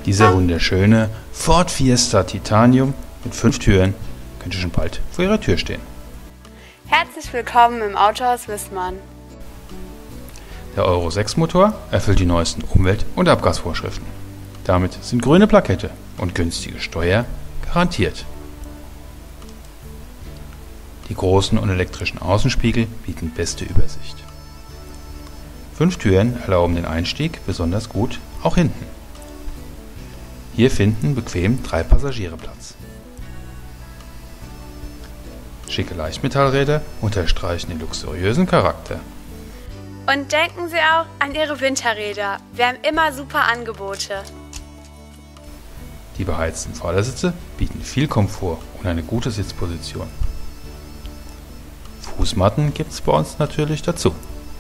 Dieser wunderschöne Ford Fiesta Titanium mit 5 Türen könnte schon bald vor Ihrer Tür stehen. Herzlich willkommen im Autohaus Wissmann. Der Euro 6 Motor erfüllt die neuesten Umwelt- und Abgasvorschriften. Damit sind grüne Plakette und günstige Steuer garantiert. Die großen und elektrischen Außenspiegel bieten beste Übersicht. 5 Türen erlauben den Einstieg besonders gut, auch hinten. Hier finden bequem 3 Passagiere Platz. Schicke Leichtmetallräder unterstreichen den luxuriösen Charakter. Und denken Sie auch an Ihre Winterräder. Wir haben immer super Angebote. Die beheizten Vordersitze bieten viel Komfort und eine gute Sitzposition. Fußmatten gibt es bei uns natürlich dazu.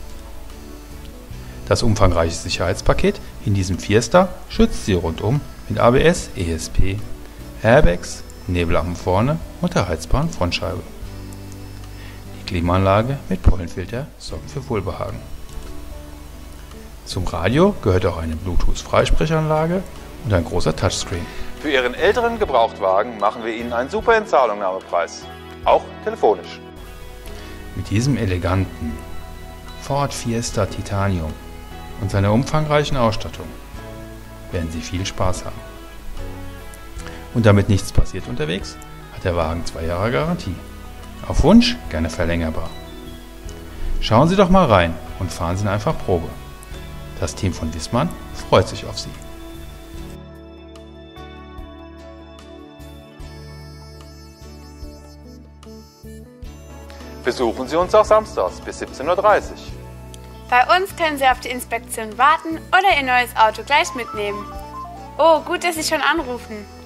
Das umfangreiche Sicherheitspaket in diesem Fiesta schützt Sie rundum mit ABS, ESP, Airbags, Nebellampen vorne und der heizbaren Frontscheibe. Die Klimaanlage mit Pollenfilter sorgt für Wohlbehagen. Zum Radio gehört auch eine Bluetooth-Freisprechanlage und ein großer Touchscreen. Für Ihren älteren Gebrauchtwagen machen wir Ihnen einen super Entzahlungnahmepreis. Auch telefonisch. Mit diesem eleganten Ford Fiesta Titanium und seiner umfangreichen Ausstattung werden Sie viel Spaß haben. Und damit nichts passiert unterwegs, hat der Wagen 2 Jahre Garantie. Auf Wunsch gerne verlängerbar. Schauen Sie doch mal rein und fahren Sie einfach Probe. Das Team von Wissmann freut sich auf Sie. Besuchen Sie uns auch samstags bis 17:30 Uhr. Bei uns können Sie auf die Inspektion warten oder Ihr neues Auto gleich mitnehmen. Oh, gut, dass Sie schon anrufen.